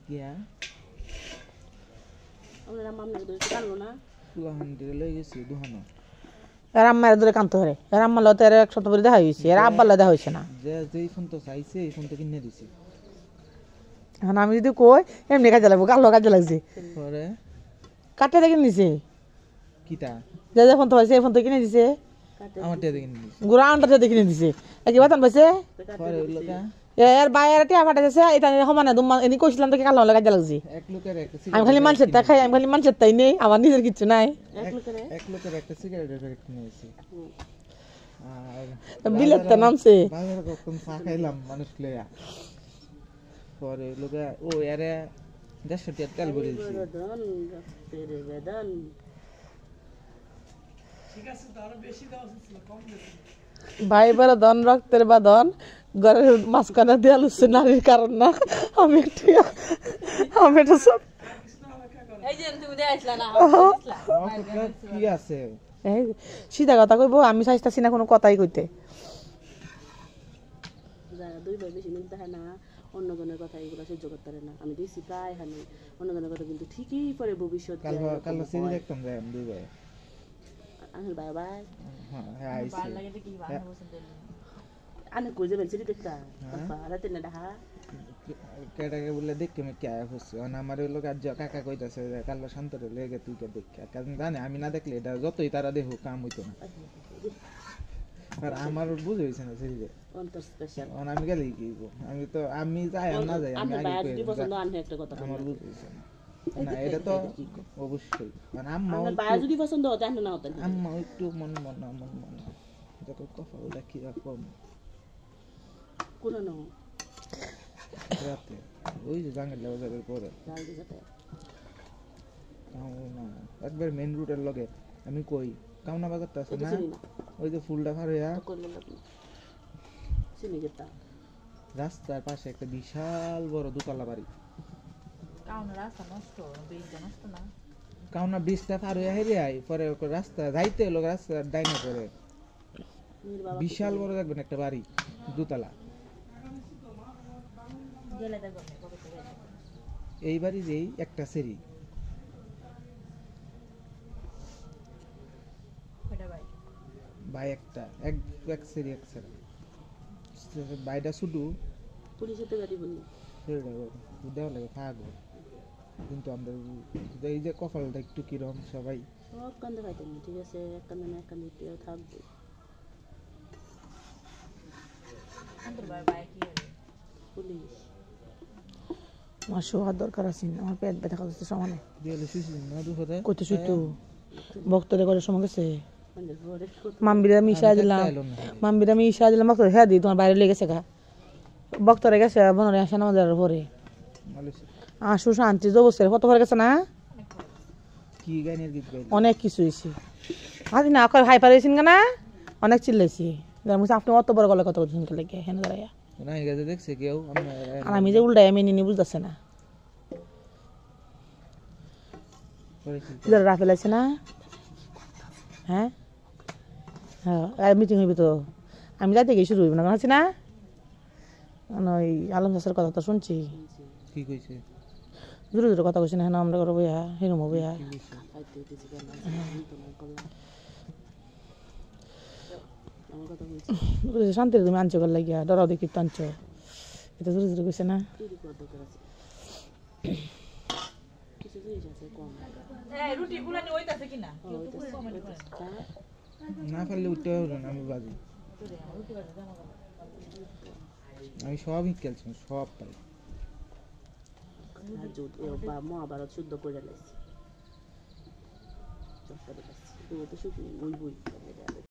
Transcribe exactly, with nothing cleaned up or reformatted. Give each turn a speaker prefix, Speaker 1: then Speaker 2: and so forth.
Speaker 1: কিয়া
Speaker 2: আমরা মামলা ধরে কাটলো না
Speaker 1: পুলাহান দিয়ে লই গেছি দুহানো
Speaker 3: এর আম্মার ধরে কানতে হরে এর আম্মা লতে এর একশত করে দেখা হইছে এর আব্বা লা দেখা হইছে না
Speaker 1: যে যেই ফোন তো চাইছে এই ফোন তো কিনে দিছি
Speaker 3: এখন আমি যদি কই এমনি কাজে লাগবো কালো কাজে লাগছে
Speaker 1: পরে
Speaker 3: কাটে দেখে নিছে
Speaker 1: কিটা
Speaker 3: যে যে ফোন তো পাইছে এই ফোন তো কিনে দিছে
Speaker 1: আমার টিয়া কিনে দিছি
Speaker 3: গুড়া আন্ডারটা দেখে নিয়ে দিছে কি বাতান পাইছে
Speaker 1: পরে ওই লোকা
Speaker 3: এর বাইরে টিয়া ফাটাইছে এটা সমানে দুমা এনি কইছিলাম তো কালো কাজে লাগছে
Speaker 1: এক লোকের একটা
Speaker 3: আমি খালি মানুষের তা খাই আমি খালি মানুষের তাই নেই আমার নিজের কিছু নাই
Speaker 1: এক লোকের এক লোকের একটা সিগারেটের প্যাকেট কিনে দিছি আর
Speaker 3: বিলেত তো নামছে
Speaker 1: বাজারে কখন চা খাইলাম মানুষ লইয়া পরে লোকে ও এরে দেড়শো টিয়ার তেল ভরে দিছি
Speaker 2: বেদন তেরে বেদন
Speaker 3: ভাই বড় ধন রক্তের বাঁধন ঘরের মাঝখানে দেয়াল হচ্ছে নারীর কারণ না আমি একটু আমি এটা সব
Speaker 2: এই যে তুমি দেখাইছিলা না
Speaker 1: কি আছে
Speaker 3: এই সিধা কথা কইবো আমি চাইতাছি না কোনো কথাই কইতে
Speaker 2: যারা দুই ভাই বেশি মিল দেখে না অন্য জনের কথা এগুলো সহ্য করতে পারে না আমি দেখছি প্রায় হানি অন্য জনের কথা কিন্তু ঠিকই পরে ভবিষ্যৎ
Speaker 1: কাল কাল সিরি দেখতাম যাই আমি দুই ভাই
Speaker 2: আঙ্কেল বাই বাই
Speaker 1: হ্যাঁ হ্যাঁ আইছি
Speaker 2: আনে কই যাবেন সিরি দেখতা রাতে না ডাহা
Speaker 1: কেটাকে বলে দেখকে আমি কে আয়া হচ্ছে আর আমার ওই লোক আজ কাকা কইতাছে কাল শান্তরে লেগে তুই কে দেখ কারণ জানে আমি না দেখলে এটা যতই তারা দেখো কাম হইতো না আর আমার বুঝে হইছে না সিরি
Speaker 2: অন্তর স্পেশাল
Speaker 1: অন আমি গেলে কি আমি তো আমি যাই না যাই আমি আগে
Speaker 2: কই যদি পছন্দ আনহে একটা কথা
Speaker 1: আমার বুঝে হইছে না এটা তো অবশ্যই মানে আম্মা
Speaker 2: আমার বায়া যদি পছন্দ হতো আনহে না হতো
Speaker 1: আম্মা একটু মন মন মন মন যত কথা বলে কি রাখবো
Speaker 2: কোন না
Speaker 1: রাতে ওই যে জাঙ্গের বাজারের পরে
Speaker 2: জাল দিতে
Speaker 1: কাউনা একবার মেইন রুটের লগে আমি কই কাউনা বাজারটা আছে না ওই যে ফুলটা পার হইয়া
Speaker 2: চিনি যেতা
Speaker 1: রাস্তার পাশে একটা বিশাল বড় দোতলা বাড়ি
Speaker 4: কাউনা রাস্তা নষ্ট ব্রিজটা নষ্ট না
Speaker 1: কাউনা ব্রিজটা পার হইয়া হেরে আই পরে রাস্তা যাইতে হলো রাস্তা ডাইনে করে বিশাল বড় দেখবেন একটা বাড়ি দোতলা
Speaker 4: গেলে দেখো কবে থেকে
Speaker 1: এই বাড়ি যেই একটা সেরি
Speaker 4: ওটা ভাই
Speaker 1: ভাই একটা এক এক সেরি এক সেরি বাইটা শুধু
Speaker 2: পুলিশের তো গাড়ি বললি
Speaker 1: সেটা দেওয়া লাগে থাকবো কিন্তু আমাদের এই যে কপালটা একটু কিরম সবাই
Speaker 2: সব কান্দে খাইতেন ঠিক আছে এক কান্দে না এক কান্দে থাকবো
Speaker 4: অন্তর ভাই ভাই কি হবে
Speaker 2: পুলিশ
Speaker 3: আমার শোয়ার দরকার আছে আমার পেট ব্যথা করতেছে সমানে
Speaker 1: দিয়ালে শুইছি না দুপুরে
Speaker 3: কত শুইতো ভক্তরে করে সময় গেছে
Speaker 2: মানে ঘরে
Speaker 3: মাম্বিরা আমি ইশা দিলাম মাম্বিরা আমি ইশা দিলাম ভক্তরে হ্যাঁ দিই তোমার বাইরে লেগেছে গা ভক্তরে গেছে বনরে আসে না আমাদের পরে আসু শান্তি অবস্থায় কত পরে গেছে না
Speaker 1: কি গানের গীত গাইল
Speaker 3: অনেক কিছু হয়েছে আজ না কয় ভাই পারেছেন না অনেক চিল্লাইছি আপনি অত বড় গলা কত শুনতে লেগে হেন দাঁড়াইয়া
Speaker 1: না এই গাছে দেখছে কেউ
Speaker 3: আর আমি যে উল্টাই আমি নিনি বুঝতেছে না রাফেল আছে না হ্যাঁ হ্যাঁ মিটিং হইবে তো আমি যাইতে গিয়ে শুরু হইব না আছি না ওই আলম চাষের কথা তো শুনছি
Speaker 1: কি কইছে
Speaker 3: জোরে জোরে কথা কইছি না হ্যাঁ আমরা করবো ইয়া হিরুম হবো ইয়া শান্তির তুমি আনছো গেল লাগিয়া ডরাও দেখি তো আনছো এটা জোরে জোরে কইছে না
Speaker 4: রুটি গুলানি হইতাছে কিনা
Speaker 1: না পারলে উঠতে হবে না আমি বাজি আমি সবই খেলছি সব পাই
Speaker 2: মহাভারত শুদ্ধ করে লাইছি চট্টগ্রাম শুকনো বই বই